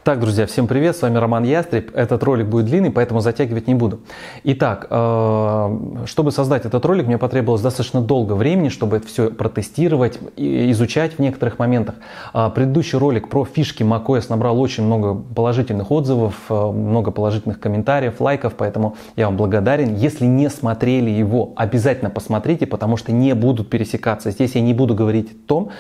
Так, друзья, всем привет, с вами Роман Ястреб. Этот ролик будет длинный, поэтому затягивать не буду. Итак, чтобы создать этот ролик, мне потребовалось достаточно долго времени, чтобы это все протестировать и изучать в некоторых моментах. Предыдущий ролик про фишки macOS набрал очень много положительных отзывов, много положительных комментариев, лайков, поэтому я вам благодарен. Если не смотрели его, обязательно посмотрите, потому что не будут пересекаться. Здесь я не буду говорить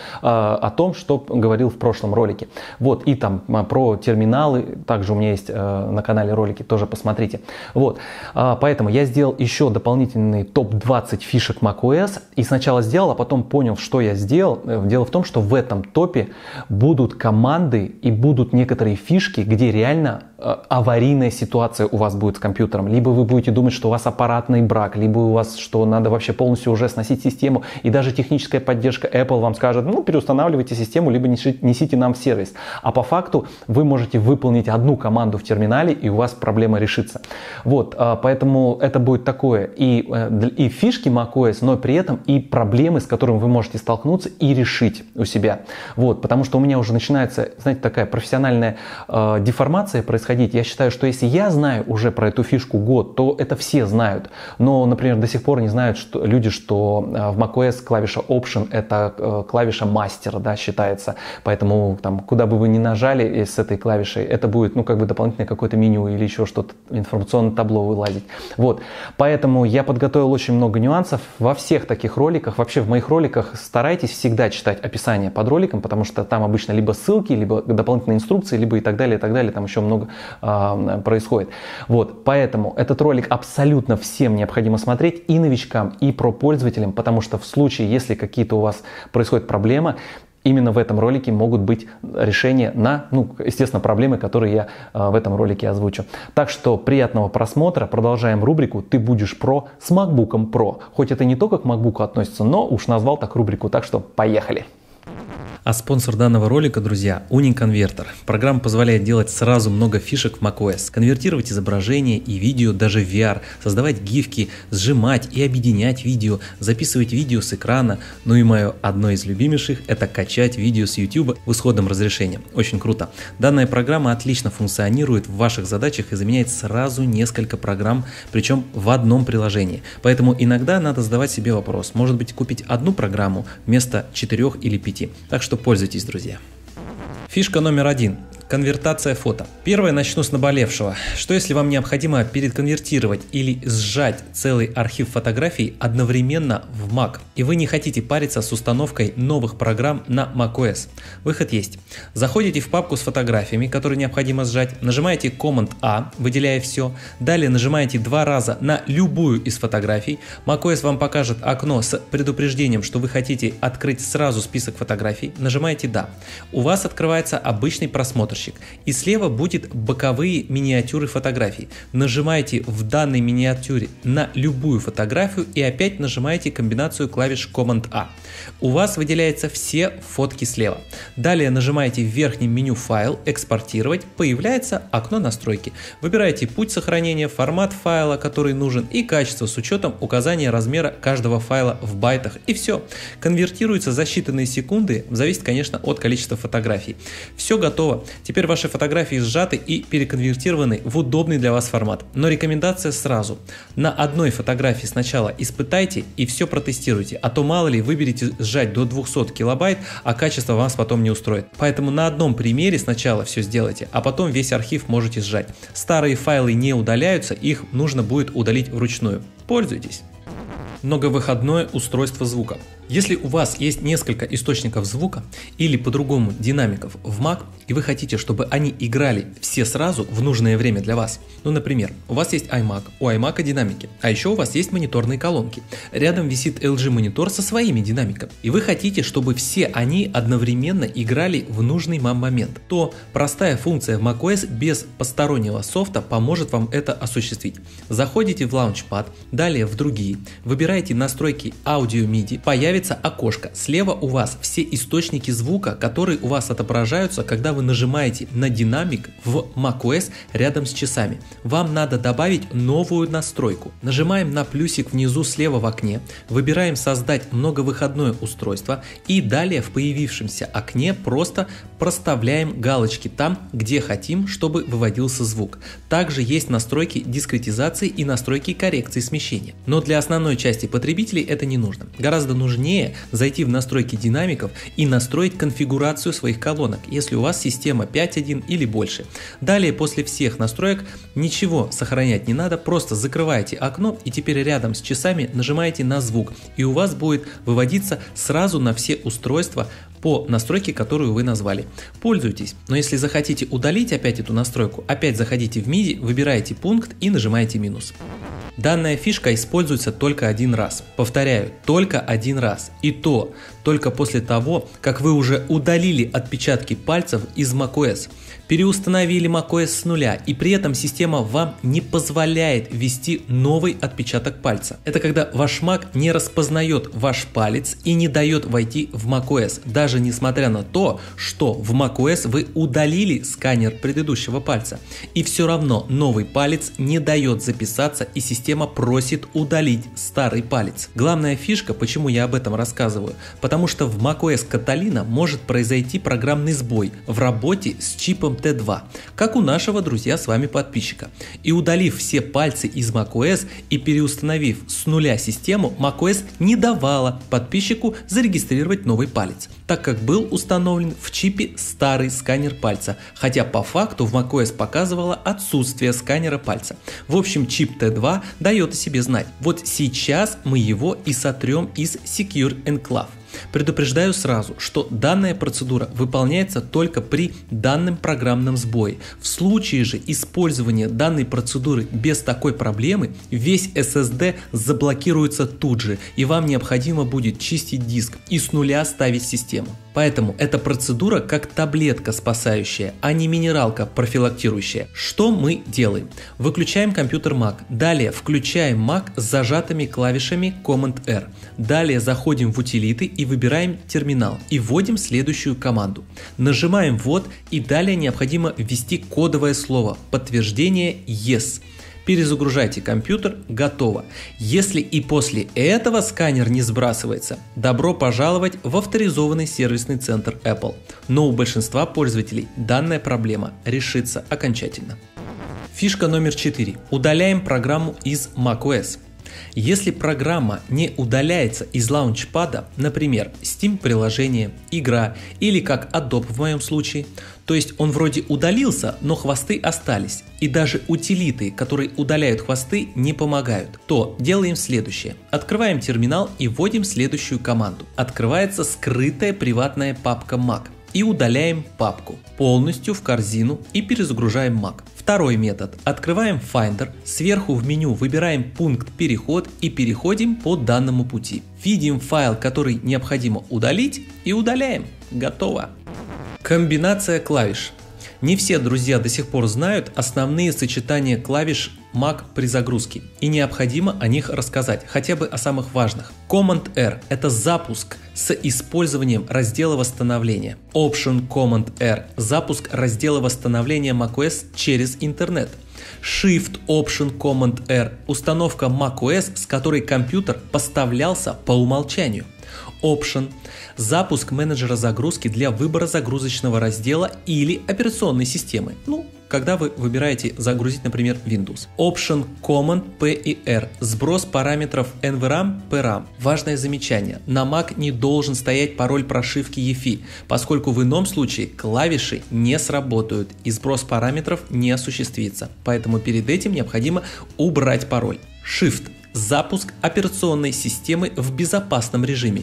о том, что говорил в прошлом ролике. Вот, и там про терминалы, также у меня есть на канале ролики, тоже посмотрите. Вот, поэтому я сделал еще дополнительный топ-20 фишек macOS, и сначала сделал, а потом понял, что я сделал. Дело в том, что в этом топе будут команды и будут некоторые фишки, где реально аварийная ситуация у вас будет с компьютером. Либо вы будете думать, что у вас аппаратный брак, либо у вас, что надо вообще полностью уже сносить систему, и даже техническая поддержка Apple вам скажет, ну, переустанавливайте систему, либо несите нам в сервис. А по факту вы можете выполнить одну команду в терминале, и у вас проблема решится. Вот, поэтому это будет такое и фишки macOS, но при этом и проблемы, с которыми вы можете столкнуться и решить у себя. Вот, потому что у меня уже начинается, знаете, такая профессиональная деформация происходить. Я считаю, что если я знаю уже про эту фишку год, то это все знают. Но, например, до сих пор не знают люди, что в macOS клавиша Option это клавиша мастера, да, считается. Поэтому там, куда бы вы ни нажали с этой клавишей, это будет, ну, как бы дополнительное какое-то меню или еще что-то, информационное табло вылазить. Вот. Поэтому я подготовил очень много нюансов во всех таких роликах. Вообще в моих роликах старайтесь всегда читать описание под роликом, потому что там обычно либо ссылки, либо дополнительные инструкции, либо и так далее, там еще много происходит. Вот, поэтому этот ролик абсолютно всем необходимо смотреть, и новичкам, и про-пользователям, потому что в случае, если какие-то у вас происходят проблемы, именно в этом ролике могут быть решения на, ну, естественно, проблемы, которые я в этом ролике озвучу. Так что приятного просмотра. Продолжаем рубрику «Ты будешь про» с MacBook Pro. Хоть это не только к MacBook относится, но уж назвал так рубрику, так что поехали. А спонсор данного ролика, друзья, UniConverter. Программа позволяет делать сразу много фишек в macOS, конвертировать изображения и видео даже в VR, создавать гифки, сжимать и объединять видео, записывать видео с экрана. Ну и мое одно из любимейших – это качать видео с YouTube в исходном разрешении. Очень круто. Данная программа отлично функционирует в ваших задачах и заменяет сразу несколько программ, причем в одном приложении. Поэтому иногда надо задавать себе вопрос, может быть, купить одну программу вместо 4 или 5. Так что пользуйтесь, друзья. Фишка номер 1. Конвертация фото. Первое начну с наболевшего. Что если вам необходимо переконвертировать или сжать целый архив фотографий одновременно в Mac, и вы не хотите париться с установкой новых программ на macOS? Выход есть. Заходите в папку с фотографиями, которые необходимо сжать, нажимаете Command-A, выделяя все, далее нажимаете 2 раза на любую из фотографий, macOS вам покажет окно с предупреждением, что вы хотите открыть сразу список фотографий, нажимаете «Да». У вас открывается обычный просмотр, и слева будет боковые миниатюры фотографий. Нажимаете в данной миниатюре на любую фотографию и опять нажимаете комбинацию клавиш Command-A. У вас выделяются все фотки слева. Далее нажимаете в верхнем меню «Файл», «Экспортировать», появляется окно настройки. Выбираете путь сохранения, формат файла, который нужен, и качество с учетом указания размера каждого файла в байтах, и все. Конвертируется за считанные секунды, зависит, конечно, от количества фотографий. Все готово. Теперь ваши фотографии сжаты и переконвертированы в удобный для вас формат. Но рекомендация сразу. На одной фотографии сначала испытайте и все протестируйте, а то мало ли выберете сжать до 200 килобайт, а качество вас потом не устроит. Поэтому на одном примере сначала все сделайте, а потом весь архив можете сжать. Старые файлы не удаляются, их нужно будет удалить вручную. Пользуйтесь. Многовыходное устройство звука. Если у вас есть несколько источников звука или по-другому динамиков в Mac, и вы хотите, чтобы они играли все сразу в нужное время для вас, ну, например, у вас есть iMac, у iMac динамики, а еще у вас есть мониторные колонки, рядом висит LG монитор со своими динамиками, и вы хотите, чтобы все они одновременно играли в нужный вам момент, то простая функция в macOS без постороннего софта поможет вам это осуществить. Заходите в Launchpad, далее в другие, выбираете настройки Audio MIDI, появится появится окошко. Слева у вас все источники звука, которые у вас отображаются, когда вы нажимаете на динамик в macOS рядом с часами. Вам надо добавить новую настройку. Нажимаем на плюсик внизу слева в окне, выбираем «Создать многовыходное устройство» и далее в появившемся окне просто проставляем галочки там, где хотим, чтобы выводился звук. Также есть настройки дискретизации и настройки коррекции смещения. Но для основной части потребителей это не нужно. Гораздо нужнее зайти в настройки динамиков и настроить конфигурацию своих колонок, если у вас система 5.1 или больше. Далее после всех настроек ничего сохранять не надо, просто закрываете окно и теперь рядом с часами нажимаете на звук, и у вас будет выводиться сразу на все устройства по настройке, которую вы назвали. Пользуйтесь, но если захотите удалить опять эту настройку, опять заходите в MIDI, выбираете пункт и нажимаете минус. Данная фишка используется только один раз. Повторяю, только один раз. И то только после того, как вы уже удалили отпечатки пальцев из macOS, переустановили macOS с нуля, и при этом система вам не позволяет ввести новый отпечаток пальца. Это когда ваш Mac не распознает ваш палец и не дает войти в macOS, даже несмотря на то, что в macOS вы удалили сканер предыдущего пальца. И все равно новый палец не дает записаться, и система просит удалить старый палец. Главная фишка, почему я об этом рассказываю, потому что в macOS Catalina может произойти программный сбой в работе с чипом T2, как у нашего, друзья, с вами подписчика. И удалив все пальцы из macOS и переустановив с нуля систему, macOS не давала подписчику зарегистрировать новый палец, так как был установлен в чипе старый сканер пальца, хотя по факту в macOS показывало отсутствие сканера пальца. В общем, чип T2 дает о себе знать. Вот сейчас мы его и сотрем из Secure Enclave. Предупреждаю сразу, что данная процедура выполняется только при данном программном сбое. В случае же использования данной процедуры без такой проблемы, весь SSD заблокируется тут же, и вам необходимо будет чистить диск и с нуля ставить систему. Поэтому эта процедура как таблетка спасающая, а не минералка профилактирующая. Что мы делаем? Выключаем компьютер Mac, далее включаем Mac с зажатыми клавишами Command-R, далее заходим в утилиты и выбираем терминал и вводим следующую команду. Нажимаем «Ввод» и далее необходимо ввести кодовое слово подтверждение «Yes». Перезагружайте компьютер, готово. Если и после этого сканер не сбрасывается, добро пожаловать в авторизованный сервисный центр Apple. Но у большинства пользователей данная проблема решится окончательно. Фишка номер 4. Удаляем программу из macOS. Если программа не удаляется из лаунчпада, например, Steam приложение, игра или как Adobe в моем случае, то есть он вроде удалился, но хвосты остались, и даже утилиты, которые удаляют хвосты, не помогают, то делаем следующее. Открываем терминал и вводим следующую команду. Открывается скрытая приватная папка Mac. И удаляем папку полностью в корзину и перезагружаем Mac. Второй метод. Открываем Finder, сверху в меню выбираем пункт «Переход» и переходим по данному пути. Видим файл, который необходимо удалить, и удаляем. Готово. Комбинация клавиш. Не все друзья до сих пор знают основные сочетания клавиш Mac при загрузке, и необходимо о них рассказать, хотя бы о самых важных. Command-R – это запуск с использованием раздела восстановления. Option Command-R – запуск раздела восстановления macOS через интернет. Shift Option Command-R – установка macOS, с которой компьютер поставлялся по умолчанию. Option – запуск менеджера загрузки для выбора загрузочного раздела или операционной системы. Когда вы выбираете загрузить, например, Windows. Option Command P и R – сброс параметров NVRAM, PRAM. Важное замечание: на Mac не должен стоять пароль прошивки EFI, поскольку в ином случае клавиши не сработают и сброс параметров не осуществится. Поэтому перед этим необходимо убрать пароль. Shift – запуск операционной системы в безопасном режиме.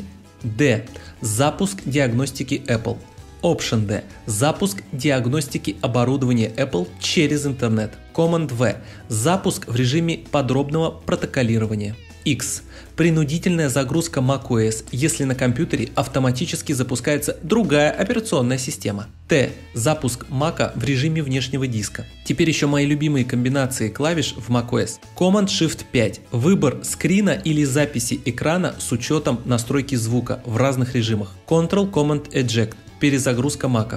D – запуск диагностики Apple. Option D – запуск диагностики оборудования Apple через интернет. Command V – запуск в режиме подробного протоколирования. X. Принудительная загрузка macOS, если на компьютере автоматически запускается другая операционная система. T. Запуск Mac в режиме внешнего диска. Теперь еще мои любимые комбинации клавиш в macOS. Command-Shift-5. Выбор скрина или записи экрана с учетом настройки звука в разных режимах. Ctrl-Command-Eject. Перезагрузка Mac.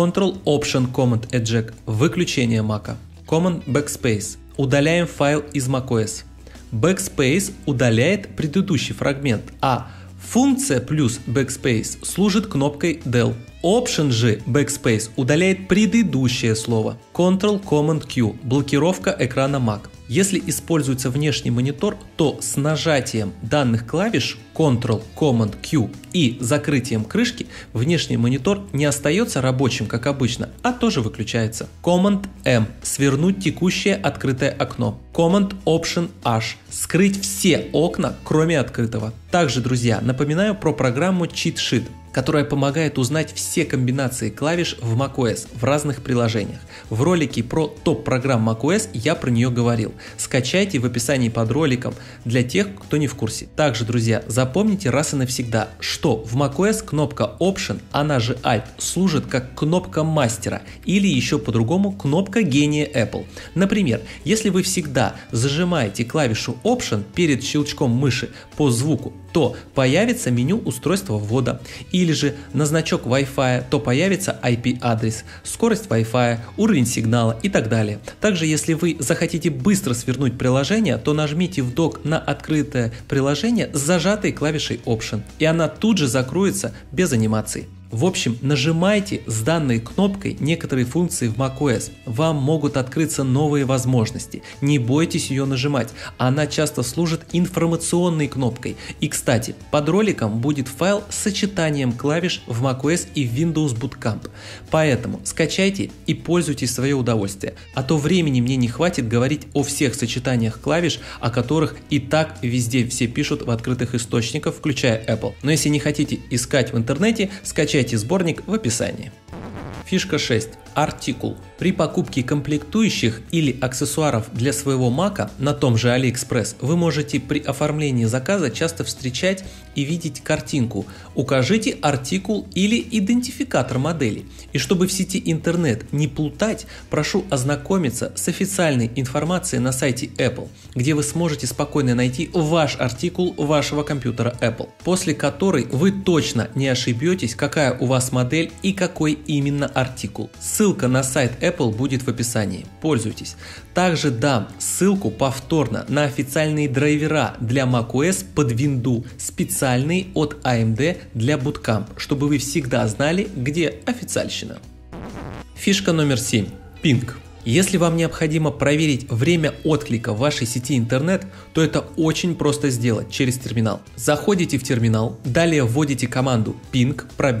Ctrl-Option-Command-Eject. Выключение Mac. Command-Backspace. Удаляем файл из macOS. Backspace удаляет предыдущий фрагмент, а функция плюс Backspace служит кнопкой del. Option же Backspace удаляет предыдущее слово. Ctrl-Command-Q. Блокировка экрана Mac. Если используется внешний монитор, то с нажатием данных клавиш Ctrl-Command-Q и закрытием крышки внешний монитор не остается рабочим, как обычно, а тоже выключается. Command-M. Свернуть текущее открытое окно. Command-Option-H. Скрыть все окна, кроме открытого. Также, друзья, напоминаю про программу Cheat Sheet, которая помогает узнать все комбинации клавиш в macOS в разных приложениях. В ролике про топ-программ macOS я про нее говорил. Скачайте в описании под роликом для тех, кто не в курсе. Также, друзья, запомните раз и навсегда, что в macOS кнопка Option, она же Alt, служит как кнопка мастера или еще по-другому кнопка гения Apple. Например, если вы всегда зажимаете клавишу Option перед щелчком мыши по звуку, то появится меню устройства ввода. Или же на значок Wi-Fi, то появится IP-адрес, скорость Wi-Fi, уровень сигнала и так далее. Также, если вы захотите быстро свернуть приложение, то нажмите в док на открытое приложение с зажатой клавишей Option, и она тут же закроется без анимации. В общем, нажимайте с данной кнопкой некоторые функции в macOS. Вам могут открыться новые возможности. Не бойтесь ее нажимать. Она часто служит информационной кнопкой. И, кстати, под роликом будет файл с сочетанием клавиш в macOS и Windows Bootcamp. Поэтому скачайте и пользуйтесь в свое удовольствие. А то времени мне не хватит говорить о всех сочетаниях клавиш, о которых и так везде все пишут в открытых источниках, включая Apple. Но если не хотите искать в интернете, скачайте сборник в описании. Фишка 6. Артикул. При покупке комплектующих или аксессуаров для своего Mac на том же AliExpress вы можете при оформлении заказа часто встречать и видеть картинку «Укажите артикул или идентификатор модели». И чтобы в сети интернет не плутать, прошу ознакомиться с официальной информацией на сайте Apple, где вы сможете спокойно найти ваш артикул вашего компьютера Apple, после которой вы точно не ошибетесь, какая у вас модель и какой именно артикул. Ссылка на сайт Apple будет в описании. Пользуйтесь. Также дам ссылку повторно на официальные драйвера для macOS под винду, специальные от AMD для Bootcamp, чтобы вы всегда знали, где официальщина. Фишка номер 7. Ping. Если вам необходимо проверить время отклика в вашей сети интернет, то это очень просто сделать через терминал. Заходите в терминал, далее вводите команду ping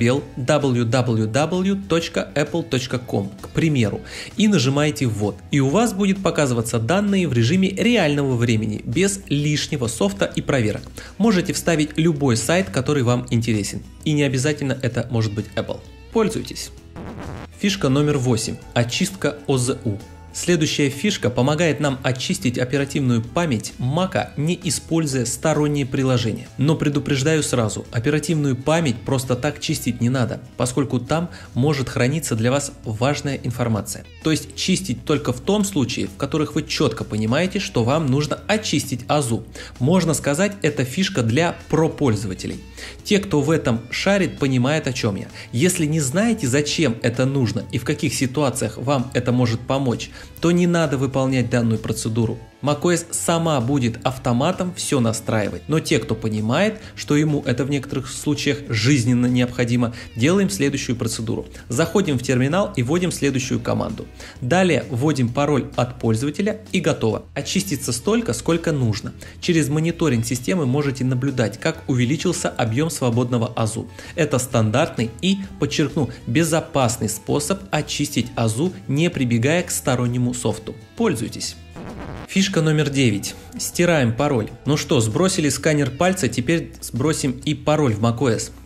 www.apple.com, к примеру, и нажимаете ввод. И у вас будет показываться данные в режиме реального времени, без лишнего софта и проверок. Можете вставить любой сайт, который вам интересен. И не обязательно это может быть Apple. Пользуйтесь. Фишка номер 8. Очистка ОЗУ. Следующая фишка помогает нам очистить оперативную память Mac, не используя сторонние приложения. Но предупреждаю сразу, оперативную память просто так чистить не надо, поскольку там может храниться для вас важная информация. То есть чистить только в том случае, в которых вы четко понимаете, что вам нужно очистить ОЗУ. Можно сказать, это фишка для про-пользователей. Те, кто в этом шарит, понимают, о чем я. Если не знаете, зачем это нужно и в каких ситуациях вам это может помочь, то не надо выполнять данную процедуру. macOS сама будет автоматом все настраивать, но те, кто понимает, что ему это в некоторых случаях жизненно необходимо, делаем следующую процедуру. Заходим в терминал и вводим следующую команду. Далее вводим пароль от пользователя и готово. Очистится столько, сколько нужно. Через мониторинг системы можете наблюдать, как увеличился объем свободного ОЗУ. Это стандартный и, подчеркну, безопасный способ очистить ОЗУ, не прибегая к стороннему софту. Пользуйтесь. Фишка номер 9. Стираем пароль. Ну что, сбросили сканер пальца, теперь сбросим и пароль в macOS.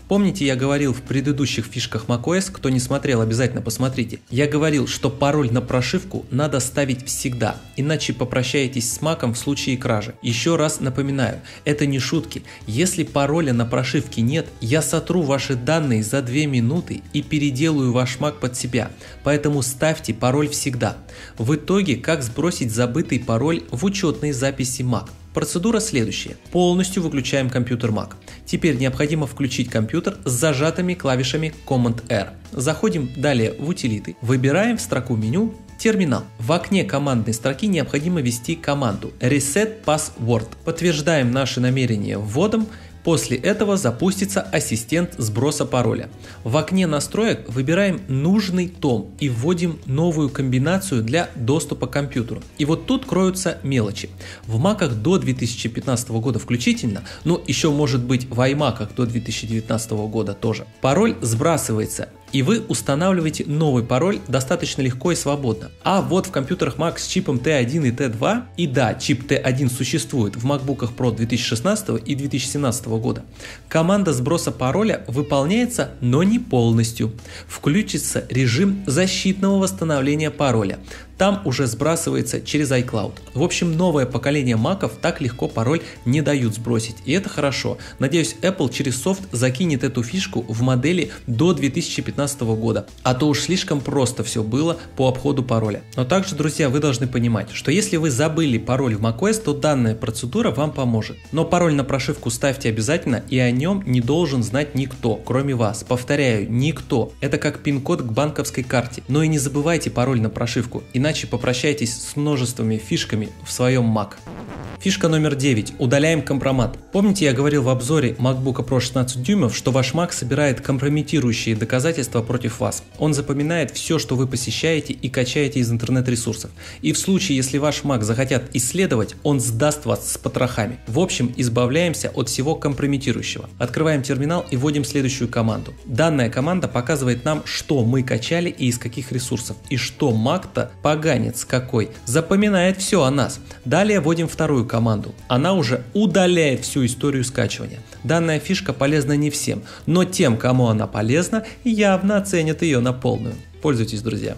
Помните, я говорил в предыдущих фишках macOS, кто не смотрел, обязательно посмотрите. Я говорил, что пароль на прошивку надо ставить всегда, иначе попрощаетесь с Mac'ом в случае кражи. Еще раз напоминаю, это не шутки. Если пароля на прошивке нет, я сотру ваши данные за 2 минуты и переделаю ваш Mac под себя. Поэтому ставьте пароль всегда. В итоге, как сбросить забытый пароль в учетной записи Mac? Процедура следующая. Полностью выключаем компьютер Mac. Теперь необходимо включить компьютер с зажатыми клавишами Command-R. Заходим далее в утилиты, выбираем в строку меню терминал. В окне командной строки необходимо ввести команду Reset Password. Подтверждаем наши намерения вводом. После этого запустится ассистент сброса пароля. В окне настроек выбираем нужный том и вводим новую комбинацию для доступа к компьютеру. И вот тут кроются мелочи. В Mac'ах до 2015 года включительно, но еще может быть в iMac'ах до 2019 года тоже, пароль сбрасывается. И вы устанавливаете новый пароль достаточно легко и свободно. А вот в компьютерах Mac с чипом T1 и T2, и да, чип T1 существует в MacBook'ах Pro 2016 и 2017 года, команда сброса пароля выполняется, но не полностью. Включится режим защитного восстановления пароля. Там уже сбрасывается через iCloud. В общем, новое поколение Mac'ов так легко пароль не дают сбросить, и это хорошо. Надеюсь, Apple через софт закинет эту фишку в модели до 2015 года, а то уж слишком просто все было по обходу пароля. Но также, друзья, вы должны понимать, что если вы забыли пароль в macOS, то данная процедура вам поможет. Но пароль на прошивку ставьте обязательно, и о нем не должен знать никто, кроме вас. Повторяю, никто. Это как пин-код к банковской карте. Но и не забывайте пароль на прошивку, иначе попрощайтесь с множествами фишками в своем Mac. Фишка номер 9. Удаляем компромат. Помните, я говорил в обзоре MacBook Pro 16 дюймов, что ваш Mac собирает компрометирующие доказательства против вас. Он запоминает все, что вы посещаете и качаете из интернет-ресурсов. И в случае, если ваш Mac захотят исследовать, он сдаст вас с потрохами. В общем, избавляемся от всего компрометирующего. Открываем терминал и вводим следующую команду. Данная команда показывает нам, что мы качали и из каких ресурсов. И что Mac-то, поганец какой, запоминает все о нас. Далее вводим вторую команду. Она уже удаляет всю историю скачивания. Данная фишка полезна не всем, но тем, кому она полезна, явно оценят ее на полную. Пользуйтесь, друзья.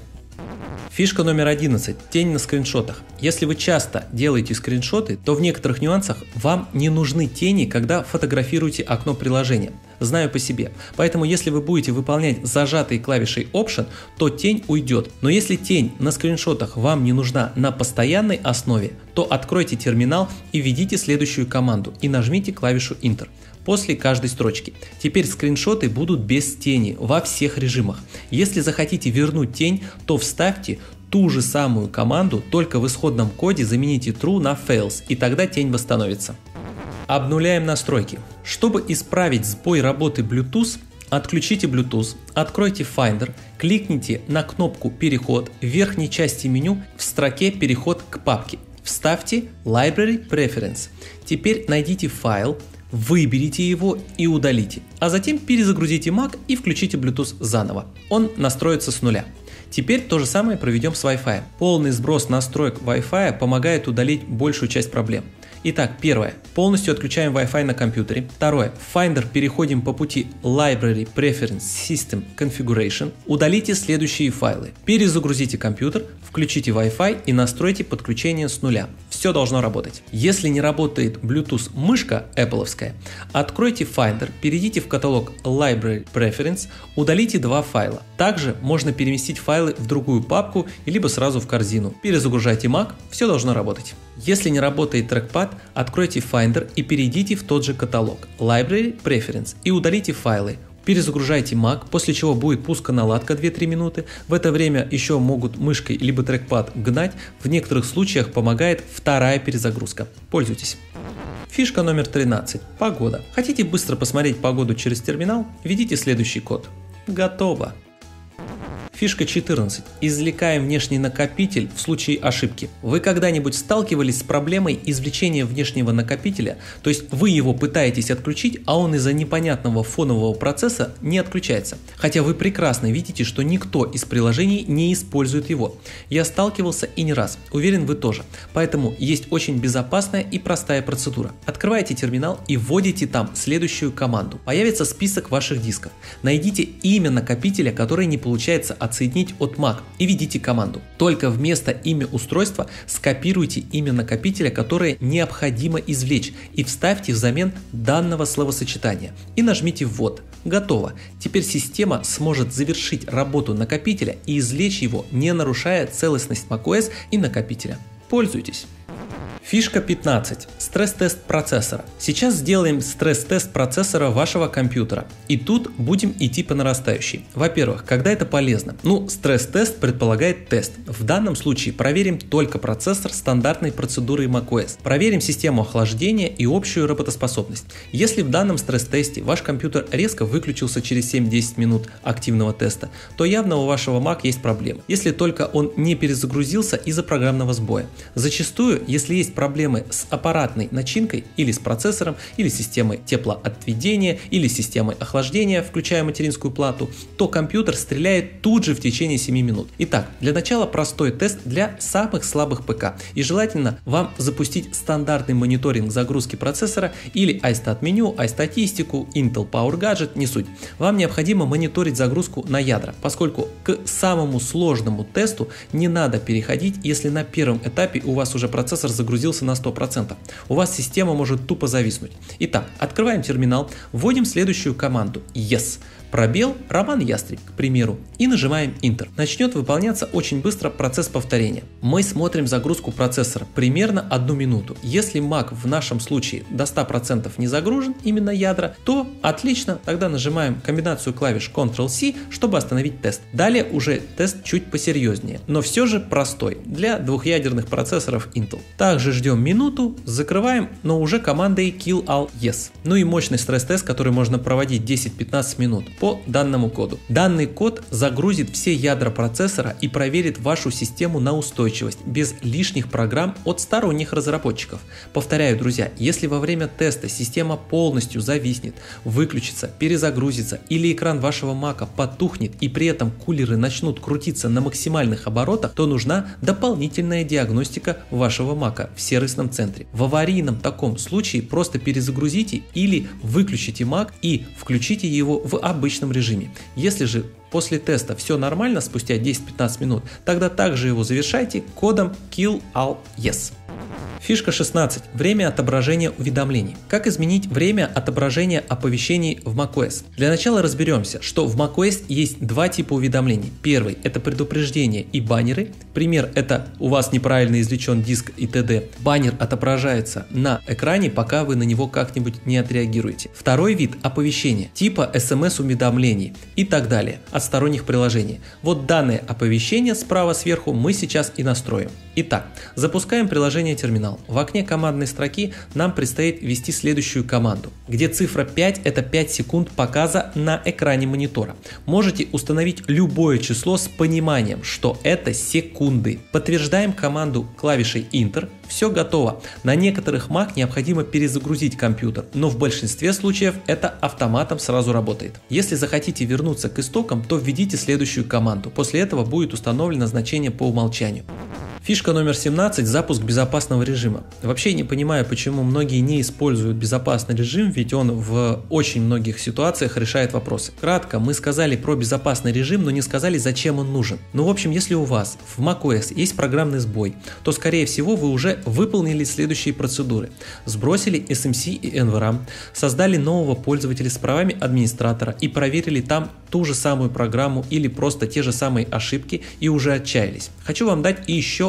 Фишка номер 11. Тень на скриншотах. Если вы часто делаете скриншоты, то в некоторых нюансах вам не нужны тени, когда фотографируете окно приложения. Знаю по себе. Поэтому если вы будете выполнять зажатой клавишей Option, то тень уйдет. Но если тень на скриншотах вам не нужна на постоянной основе, то откройте терминал и введите следующую команду и нажмите клавишу Enter после каждой строчки. Теперь скриншоты будут без тени во всех режимах. Если захотите вернуть тень, то вставьте ту же самую команду, только в исходном коде замените true на false, и тогда тень восстановится. Обнуляем настройки. Чтобы исправить сбой работы Bluetooth, отключите Bluetooth, откройте Finder, кликните на кнопку «Переход» в верхней части меню в строке «Переход к папке». Вставьте Library Preference. Теперь найдите файл, выберите его и удалите, а затем перезагрузите Mac и включите Bluetooth заново. Он настроится с нуля. Теперь то же самое проведем с Wi-Fi. Полный сброс настроек Wi-Fi помогает удалить большую часть проблем. Итак, первое. Полностью отключаем Wi-Fi на компьютере. Второе. В Finder переходим по пути Library Preference System Configuration. Удалите следующие файлы. Перезагрузите компьютер, включите Wi-Fi и настройте подключение с нуля. Все должно работать. Если не работает Bluetooth мышка Apple'овская, откройте Finder, перейдите в каталог Library Preference, удалите 2 файла. Также можно переместить файлы в другую папку, либо сразу в корзину. Перезагружайте Mac, все должно работать. Если не работает трекпад, откройте Finder и перейдите в тот же каталог Library Preference и удалите файлы. Перезагружайте Mac, после чего будет пусконаладка 2-3 минуты. В это время еще могут мышкой либо трекпад гнать. В некоторых случаях помогает вторая перезагрузка. Пользуйтесь. Фишка номер 13. Погода. Хотите быстро посмотреть погоду через терминал? Введите следующий код. Готово. Фишка 14. Извлекаем внешний накопитель в случае ошибки. Вы когда-нибудь сталкивались с проблемой извлечения внешнего накопителя? То есть вы его пытаетесь отключить, а он из-за непонятного фонового процесса не отключается. Хотя вы прекрасно видите, что никто из приложений не использует его. Я сталкивался и не раз. Уверен, вы тоже. Поэтому есть очень безопасная и простая процедура. Открываете терминал и вводите там следующую команду. Появится список ваших дисков. Найдите имя накопителя, который не получается отсоединить от Mac, и введите команду. Только вместо имя устройства скопируйте имя накопителя, которое необходимо извлечь, и вставьте взамен данного словосочетания. И нажмите «Ввод». Готово. Теперь система сможет завершить работу накопителя и извлечь его, не нарушая целостность macOS и накопителя. Пользуйтесь. Фишка 15. Стресс-тест процессора. Сейчас сделаем стресс-тест процессора вашего компьютера. И тут будем идти по нарастающей. Во-первых, когда это полезно? Стресс-тест предполагает тест. В данном случае проверим только процессор стандартной процедурой macOS. Проверим систему охлаждения и общую работоспособность. Если в данном стресс-тесте ваш компьютер резко выключился через 7-10 минут активного теста, то явно у вашего Mac есть проблемы. Если только он не перезагрузился из-за программного сбоя. Зачастую, если есть проблемы с аппаратной начинкой или с процессором, или системой теплоотведения, или системой охлаждения, включая материнскую плату, то компьютер стреляет тут же в течение 7 минут. Итак, для начала простой тест для самых слабых ПК. И желательно вам запустить стандартный мониторинг загрузки процессора или iStat меню, iStatistiку, Intel Power Gadget, не суть. Вам необходимо мониторить загрузку на ядра, поскольку к самому сложному тесту не надо переходить, если на первом этапе у вас уже процессор загрузился на 100%. У вас система может тупо зависнуть. Итак, открываем терминал, вводим следующую команду yes, пробел, Роман Ястреб, к примеру, и нажимаем Enter. Начнет выполняться очень быстро процесс повторения. Мы смотрим загрузку процессора примерно 1 минуту. Если Mac в нашем случае до 100% не загружен, именно ядра, то отлично, тогда нажимаем комбинацию клавиш Ctrl-C, чтобы остановить тест. Далее уже тест чуть посерьезнее, но все же простой для двухъядерных процессоров Intel. Также ждем минуту, закрываем, но уже командой Kill All Yes. Ну и мощный стресс-тест, который можно проводить 10-15 минут по данному коду. Данный код загрузит все ядра процессора и проверит вашу систему на устойчивость без лишних программ от сторонних разработчиков. Повторяю, друзья, если во время теста система полностью зависнет, выключится, перезагрузится или экран вашего Mac потухнет и при этом кулеры начнут крутиться на максимальных оборотах, то нужна дополнительная диагностика вашего Mac в сервисном центре. В аварийном таком случае просто перезагрузите или выключите Mac и включите его в обычном режиме. Если же после теста все нормально спустя 10-15 минут, тогда также его завершайте кодом Kill All Yes. Фишка 16. Время отображения уведомлений. Как изменить время отображения оповещений в macOS? Для начала разберемся, что в macOS есть два типа уведомлений. Первый – это предупреждения и баннеры. Пример – это у вас неправильно извлечен диск и т.д. Баннер отображается на экране, пока вы на него как-нибудь не отреагируете. Второй вид – оповещения, типа SMS-уведомлений и так далее от сторонних приложений. Вот данное оповещение справа сверху мы сейчас и настроим. Итак, запускаем приложение терминал. В окне командной строки нам предстоит ввести следующую команду, где цифра 5 – это 5 секунд показа на экране монитора. Можете установить любое число с пониманием, что это секунды. Подтверждаем команду клавишей Enter. Все готово. На некоторых Mac необходимо перезагрузить компьютер, но в большинстве случаев это автоматом сразу работает. Если захотите вернуться к истокам, то введите следующую команду. После этого будет установлено значение по умолчанию. Фишка номер 17 – запуск безопасного режима. Вообще не понимаю, почему многие не используют безопасный режим, ведь он в очень многих ситуациях решает вопросы. Кратко, мы сказали про безопасный режим, но не сказали, зачем он нужен. В общем, если у вас в macOS есть программный сбой, то скорее всего вы уже выполнили следующие процедуры. Сбросили SMC и NVRAM, создали нового пользователя с правами администратора и проверили там ту же самую программу или просто те же самые ошибки и уже отчаялись. Хочу вам дать еще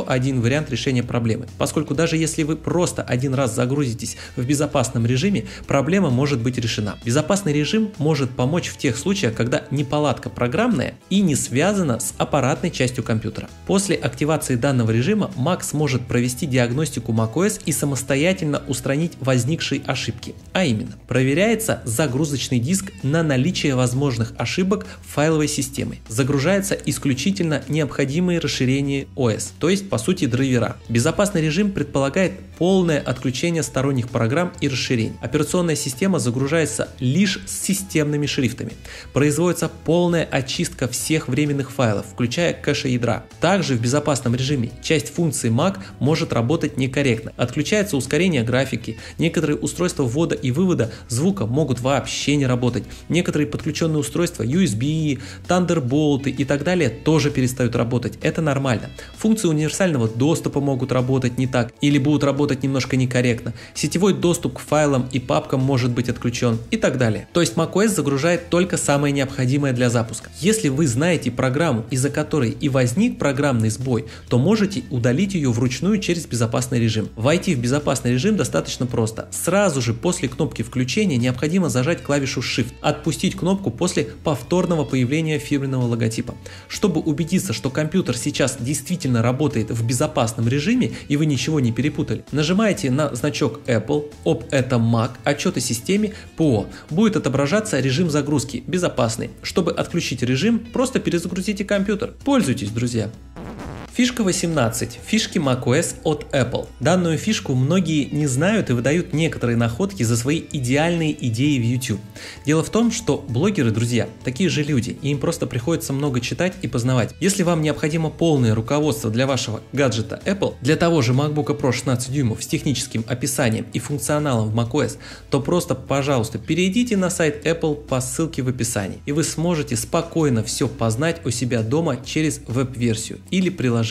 еще один вариант решения проблемы, поскольку даже если вы просто один раз загрузитесь в безопасном режиме, проблема может быть решена. Безопасный режим может помочь в тех случаях, когда неполадка программная и не связана с аппаратной частью компьютера. После активации данного режима Mac сможет провести диагностику macOS и самостоятельно устранить возникшие ошибки. А именно, проверяется загрузочный диск на наличие возможных ошибок файловой системы. Загружается исключительно необходимые расширения OS, то есть по сути драйвера. Безопасный режим предполагает полное отключение сторонних программ и расширений. Операционная система загружается лишь с системными шрифтами. Производится полная очистка всех временных файлов, включая кэше ядра. Также в безопасном режиме часть функций Mac может работать некорректно. Отключается ускорение графики, некоторые устройства ввода и вывода звука могут вообще не работать. Некоторые подключенные устройства USB, Thunderbolt и так далее тоже перестают работать. Это нормально. Функции универсального доступа могут работать не так или будут работать немножко некорректно. Сетевой доступ к файлам и папкам может быть отключен и так далее. То есть macOS загружает только самое необходимое для запуска. Если вы знаете программу, из-за которой и возник программный сбой, то можете удалить ее вручную через безопасный режим. Войти в безопасный режим достаточно просто. Сразу же после кнопки включения необходимо зажать клавишу Shift, отпустить кнопку после повторного появления фирменного логотипа. Чтобы убедиться, что компьютер сейчас действительно работает в безопасном режиме и вы ничего не перепутали, нажимаете на значок Apple, об этом Mac, отчет о системе ПО. Будет отображаться режим загрузки безопасный. Чтобы отключить режим, просто перезагрузите компьютер. Пользуйтесь, друзья! Фишка 18. Фишки macOS от Apple. Данную фишку многие не знают и выдают некоторые находки за свои идеальные идеи в YouTube. Дело в том, что блогеры, друзья, такие же люди, и им просто приходится много читать и познавать. Если вам необходимо полное руководство для вашего гаджета Apple, для того же MacBook Pro 16 дюймов с техническим описанием и функционалом в macOS, то просто, пожалуйста, перейдите на сайт Apple по ссылке в описании, и вы сможете спокойно все познать у себя дома через веб-версию или приложение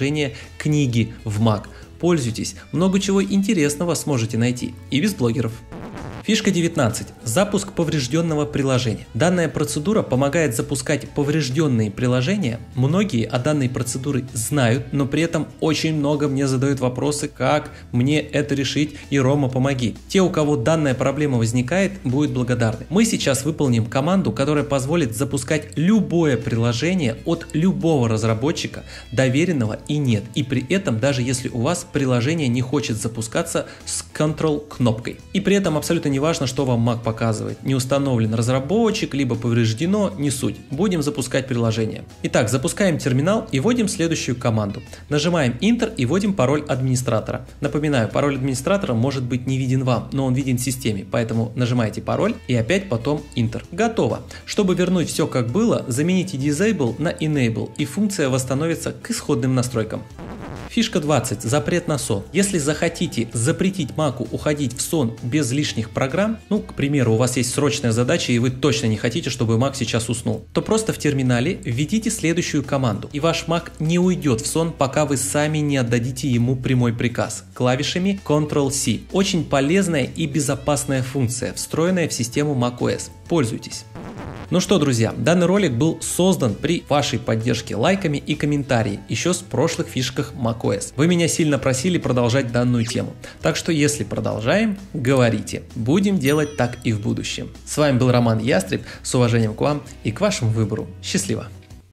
книги в Mac. Пользуйтесь, много чего интересного сможете найти и без блогеров. Фишка 19. Запуск поврежденного приложения. Данная процедура помогает запускать поврежденные приложения. Многие о данной процедуре знают, но при этом очень много мне задают вопросы, как мне это решить, и Рома, помоги. Те, у кого данная проблема возникает, будут благодарны. Мы сейчас выполним команду, которая позволит запускать любое приложение от любого разработчика, доверенного и нет. И при этом, даже если у вас приложение не хочет запускаться с Ctrl кнопкой. И при этом абсолютно не важно, что вам Mac показывает. Не установлен разработчик, либо повреждено, не суть. Будем запускать приложение. Итак, запускаем терминал и вводим следующую команду. Нажимаем Enter и вводим пароль администратора. Напоминаю, пароль администратора может быть не виден вам, но он виден системе, поэтому нажимаете пароль и опять потом Enter. Готово. Чтобы вернуть все как было, замените Disable на Enable и функция восстановится к исходным настройкам. Фишка 20. Запрет на сон. Если захотите запретить Mac'у уходить в сон без лишних программ, к примеру, у вас есть срочная задача и вы точно не хотите, чтобы Mac сейчас уснул, то просто в терминале введите следующую команду, и ваш Mac не уйдет в сон, пока вы сами не отдадите ему прямой приказ клавишами Ctrl-C. Очень полезная и безопасная функция, встроенная в систему macOS. Пользуйтесь. Ну что, друзья, данный ролик был создан при вашей поддержке лайками и комментариями еще с прошлых фишках macOS. Вы меня сильно просили продолжать данную тему, так что если продолжаем, говорите. Будем делать так и в будущем. С вами был Роман Ястреб, с уважением к вам и к вашему выбору. Счастливо!